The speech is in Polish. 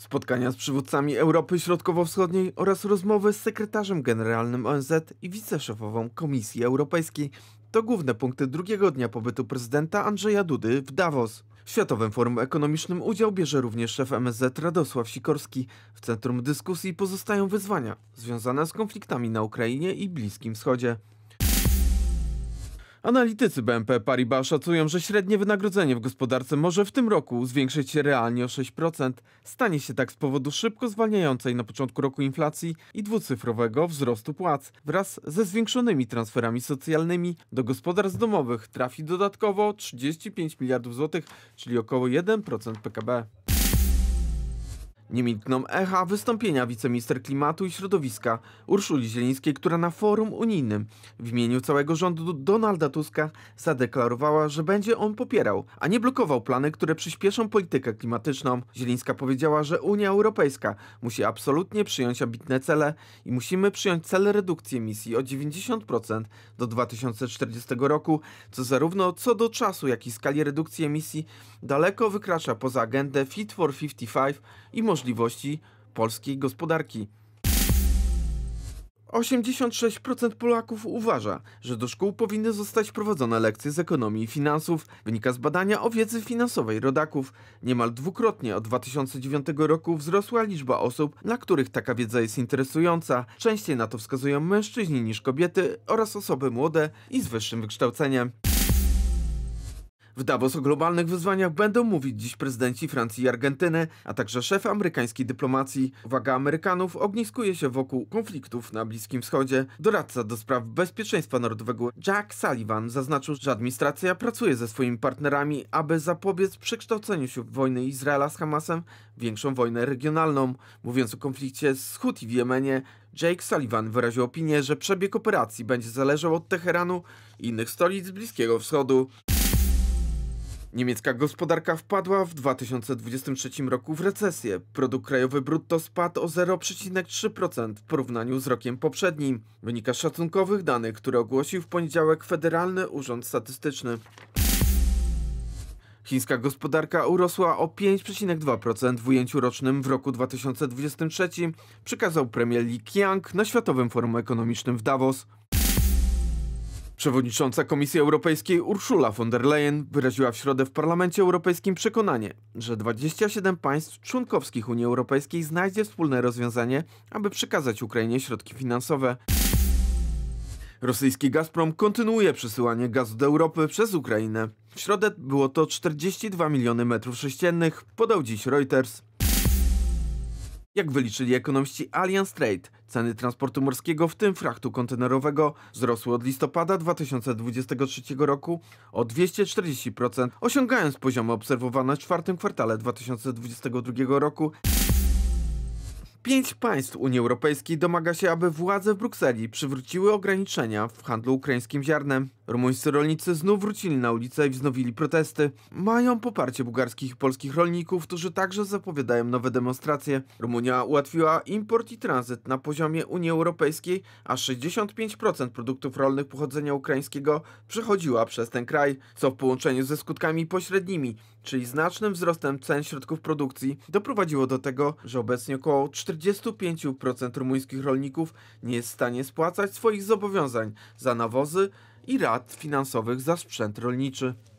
Spotkania z przywódcami Europy Środkowo-Wschodniej oraz rozmowy z sekretarzem generalnym ONZ i wiceszefową Komisji Europejskiej to główne punkty drugiego dnia pobytu prezydenta Andrzeja Dudy w Davos. W Światowym Forum Ekonomicznym udział bierze również szef MSZ Radosław Sikorski. W centrum dyskusji pozostają wyzwania związane z konfliktami na Ukrainie i Bliskim Wschodzie. Analitycy BNP Paribas szacują, że średnie wynagrodzenie w gospodarce może w tym roku zwiększyć się realnie o 6%. Stanie się tak z powodu szybko zwalniającej na początku roku inflacji i dwucyfrowego wzrostu płac. Wraz ze zwiększonymi transferami socjalnymi do gospodarstw domowych trafi dodatkowo 35 miliardów złotych, czyli około 1% PKB. Nie milkną echa wystąpienia wiceminister klimatu i środowiska Urszuli Zielińskiej, która na forum unijnym w imieniu całego rządu Donalda Tuska zadeklarowała, że będzie on popierał, a nie blokował plany, które przyspieszą politykę klimatyczną. Zielińska powiedziała, że Unia Europejska musi absolutnie przyjąć ambitne cele i musimy przyjąć cel redukcji emisji o 90% do 2040 roku, co zarówno co do czasu, jak i skali redukcji emisji daleko wykracza poza agendę Fit for 55 i możliwości polskiej gospodarki. 86% Polaków uważa, że do szkół powinny zostać wprowadzone lekcje z ekonomii i finansów. Wynika z badania o wiedzy finansowej rodaków. Niemal dwukrotnie od 2009 roku wzrosła liczba osób, dla których taka wiedza jest interesująca. Częściej na to wskazują mężczyźni niż kobiety oraz osoby młode i z wyższym wykształceniem. W Davos o globalnych wyzwaniach będą mówić dziś prezydenci Francji i Argentyny, a także szef amerykańskiej dyplomacji. Uwaga Amerykanów ogniskuje się wokół konfliktów na Bliskim Wschodzie. Doradca do spraw bezpieczeństwa narodowego Jack Sullivan zaznaczył, że administracja pracuje ze swoimi partnerami, aby zapobiec przekształceniu się wojny Izraela z Hamasem w większą wojnę regionalną. Mówiąc o konflikcie z Huti w Jemenie, Jake Sullivan wyraził opinię, że przebieg operacji będzie zależał od Teheranu i innych stolic Bliskiego Wschodu. Niemiecka gospodarka wpadła w 2023 roku w recesję. Produkt krajowy brutto spadł o 0,3% w porównaniu z rokiem poprzednim. Wynika z szacunkowych danych, które ogłosił w poniedziałek Federalny Urząd Statystyczny. Chińska gospodarka urosła o 5,2% w ujęciu rocznym w roku 2023, przekazał premier Li Qiang na Światowym Forum Ekonomicznym w Davos. Przewodnicząca Komisji Europejskiej Ursula von der Leyen wyraziła w środę w Parlamencie Europejskim przekonanie, że 27 państw członkowskich Unii Europejskiej znajdzie wspólne rozwiązanie, aby przekazać Ukrainie środki finansowe. Rosyjski Gazprom kontynuuje przesyłanie gazu do Europy przez Ukrainę. W środę było to 42 miliony metrów sześciennych, podał dziś Reuters. Jak wyliczyli ekonomiści Allianz Trade, ceny transportu morskiego, w tym frachtu kontenerowego, wzrosły od listopada 2023 roku o 240%, osiągając poziomy obserwowane w czwartym kwartale 2022 roku. 5 państw Unii Europejskiej domaga się, aby władze w Brukseli przywróciły ograniczenia w handlu ukraińskim ziarnem. Rumuńscy rolnicy znów wrócili na ulicę i wznowili protesty. Mają poparcie bułgarskich i polskich rolników, którzy także zapowiadają nowe demonstracje. Rumunia ułatwiła import i tranzyt na poziomie Unii Europejskiej, a 65% produktów rolnych pochodzenia ukraińskiego przechodziła przez ten kraj, co w połączeniu ze skutkami pośrednimi, czyli znacznym wzrostem cen środków produkcji, doprowadziło do tego, że obecnie około 45% rumuńskich rolników nie jest w stanie spłacać swoich zobowiązań za nawozy i rat finansowych za sprzęt rolniczy.